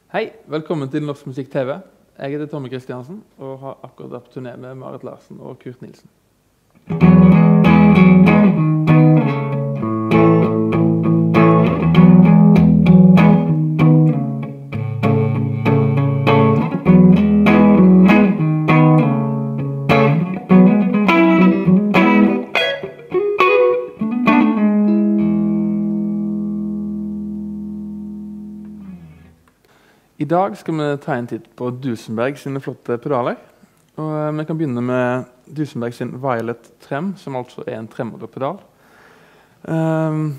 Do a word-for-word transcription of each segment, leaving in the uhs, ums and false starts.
Hei, velkommen til Norsk Musikk T V. Jeg heter Tommy Kristiansen og har akkurat vært på turné med Marit Larsen og Kurt Nilsen. I dag skal vi ta en titt på Duesenberg sine flotte pedaler. Og uh, vi kan begynne med Duesenberg sin Violet Trem, som altså er en tremolo-pedal. Um,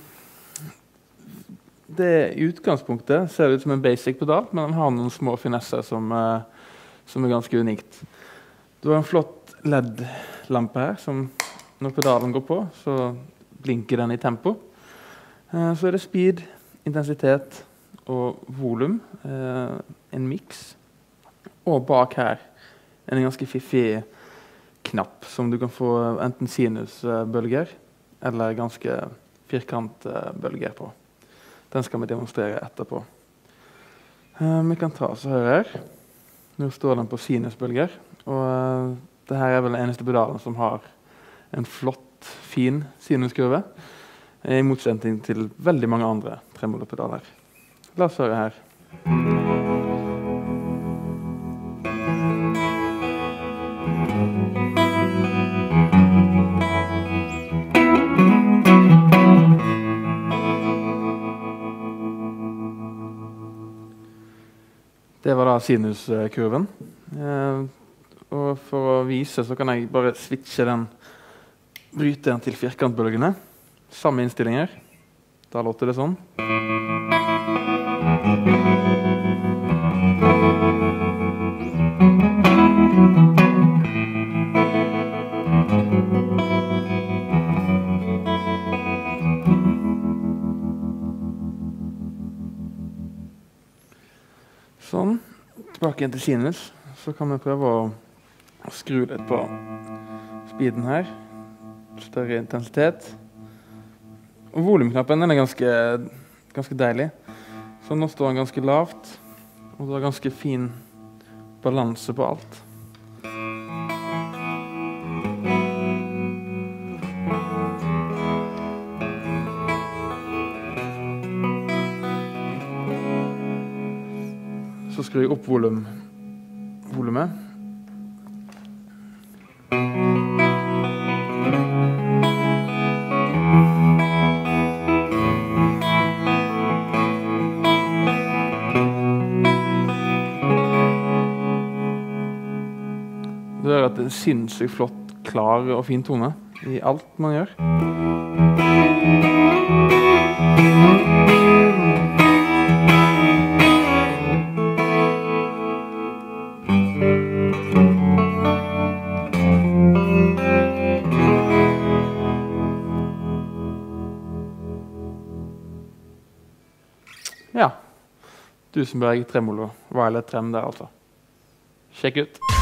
det I utgangspunktet ser det ut som en basic pedal, men den har noen små finesser som, uh, som er ganske unikt. Du har en flott L E D-lampe her, som når pedalen går på, så blinker den i tempo. Uh, så er det speed, intensitet og volum, eh, en mix, og bak her en ganske fiffig knapp som du kan få enten sinusbølger eller ganske firkantbølger på. Den skal vi demonstrere etterpå. Eh, vi kan ta så her her. Nå står den på sinusbølger, og eh, det her er vel den eneste pedalen som har en flott, fin sinuskurve, i motsetning til veldig mange andre tremolopedaler. La oss høre her. Det var da sinuskurven. Eh, og for å vise så kan jeg bare switche den bryteren til firkantbølgene. Samme innstillinger. Da låter det sånn. Sånn. Tilbake igjen til sinus. Så kan vi prøve å skru litt på speeden her. Større intensitet. Og volumknappen den er ganske, ganske deilig. Så nå står den ganske lavt, og det er ganske fin balanse på alt. Så skrur jeg opp volum, volumet. Det er at det er sinnssykt flott, klar og fin tone i alt man gjør. Ja, Duesenberg Tremolo, Violet Trem der altså. Sjekk ut!